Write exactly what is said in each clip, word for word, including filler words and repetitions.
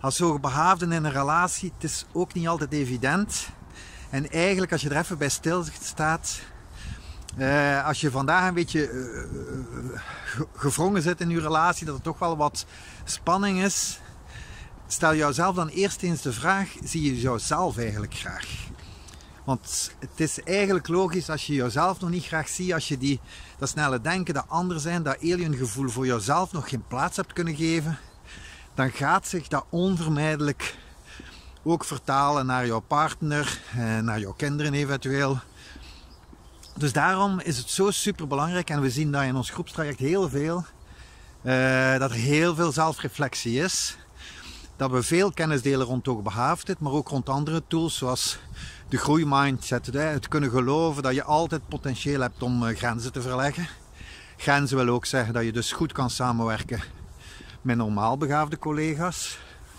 als hoogbegaafden in een relatie, het is ook niet altijd evident. En eigenlijk als je er even bij stilstaat, uh, als je vandaag een beetje uh, gevrongen zit in je relatie, dat er toch wel wat spanning is, stel jouzelf dan eerst eens de vraag, zie je jouzelf eigenlijk graag? Want het is eigenlijk logisch als je jezelf nog niet graag ziet, als je die, dat snelle denken, dat ander zijn, dat aliengevoel voor jezelf nog geen plaats hebt kunnen geven, dan gaat zich dat onvermijdelijk ook vertalen naar jouw partner, naar jouw kinderen eventueel. Dus daarom is het zo super belangrijk, en we zien dat in ons groepstraject heel veel, uh, dat er heel veel zelfreflectie is. Dat we veel kennis delen rond hoogbegaafdheid, maar ook rond andere tools zoals de groeimindset. Het kunnen geloven dat je altijd potentieel hebt om grenzen te verleggen. Grenzen wil ook zeggen dat je dus goed kan samenwerken met normaal begaafde collega's.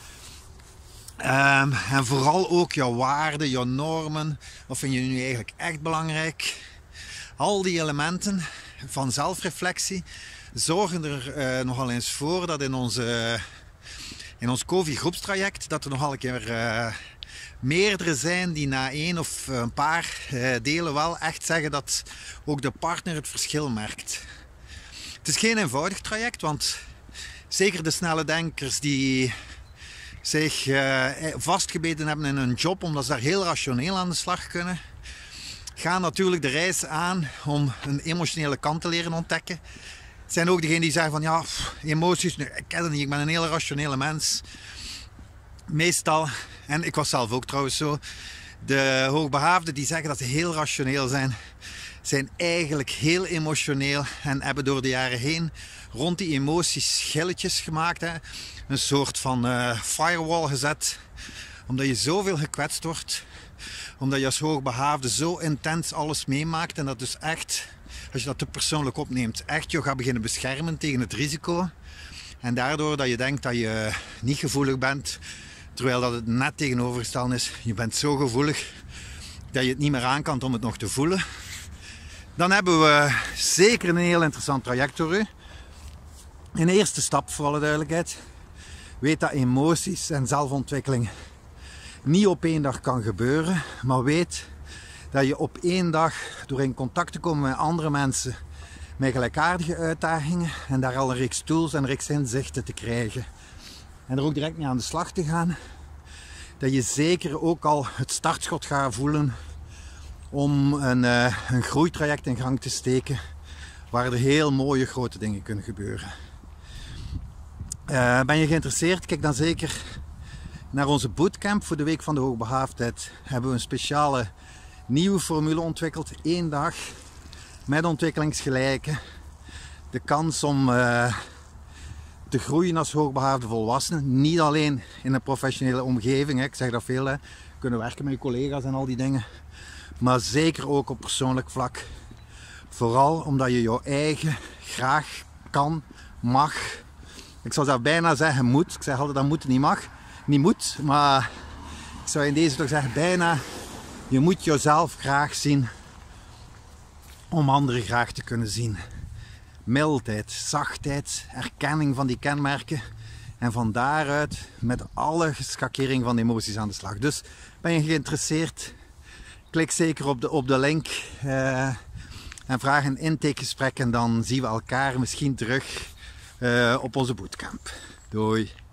Um, en vooral ook jouw waarden, jouw normen. Wat vind je nu eigenlijk echt belangrijk? Al die elementen van zelfreflectie zorgen er uh, nogal eens voor dat in onze... In ons COVID-groepstraject dat er nogal een keer uh, meerdere zijn die na één of een paar uh, delen wel echt zeggen dat ook de partner het verschil merkt. Het is geen eenvoudig traject, want zeker de snelle denkers die zich uh, vastgebeten hebben in hun job omdat ze daar heel rationeel aan de slag kunnen, gaan natuurlijk de reis aan om een emotionele kant te leren ontdekken. Het zijn ook degenen die zeggen van ja, pff, emoties, nee, ik ken het niet, ik ben een hele rationele mens. Meestal, en ik was zelf ook trouwens zo, de hoogbegaafden die zeggen dat ze heel rationeel zijn, zijn eigenlijk heel emotioneel en hebben door de jaren heen rond die emoties schilletjes gemaakt. Hè? Een soort van uh, firewall gezet, omdat je zoveel gekwetst wordt, omdat je als hoogbegaafde zo intens alles meemaakt en dat dus echt... Als je dat te persoonlijk opneemt, echt je gaat beginnen beschermen tegen het risico. En daardoor dat je denkt dat je niet gevoelig bent, terwijl dat het net tegenovergesteld is. Je bent zo gevoelig dat je het niet meer aan kan om het nog te voelen. Dan hebben we zeker een heel interessant traject voor u. Een eerste stap, voor alle duidelijkheid. Weet dat emoties en zelfontwikkeling niet op één dag kan gebeuren, maar weet dat je op één dag, door in contact te komen met andere mensen met gelijkaardige uitdagingen en daar al een reeks tools en een reeks inzichten te krijgen en er ook direct mee aan de slag te gaan, dat je zeker ook al het startschot gaat voelen om een, uh, een groeitraject in gang te steken waar er heel mooie grote dingen kunnen gebeuren. Uh, ben je geïnteresseerd? Kijk dan zeker naar onze bootcamp voor de Week van de Hoogbegaafdheid. Hebben we een speciale nieuwe formule ontwikkeld, één dag met ontwikkelingsgelijken. De kans om uh, te groeien als hoogbegaafde volwassenen. Niet alleen in een professionele omgeving, hè. Ik zeg dat veel, hè. Kunnen werken met je collega's en al die dingen. Maar zeker ook op persoonlijk vlak. Vooral omdat je jouw eigen graag kan, mag. Ik zou zelf bijna zeggen moet. Ik zeg altijd dat moet niet mag. Niet moet, maar ik zou in deze toch zeggen bijna. Je moet jezelf graag zien om anderen graag te kunnen zien. Mildheid, zachtheid, erkenning van die kenmerken en van daaruit met alle schakering van de emoties aan de slag. Dus ben je geïnteresseerd? Klik zeker op de, op de link uh, en vraag een intakegesprek en dan zien we elkaar misschien terug uh, op onze bootcamp. Doei!